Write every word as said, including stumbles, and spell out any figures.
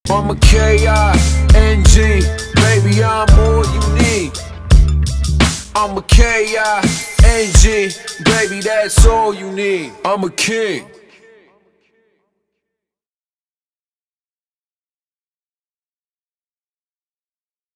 I'm a K I N G, baby, I'm all you need. I'm a K I N G, baby, that's all you need. I'm a king.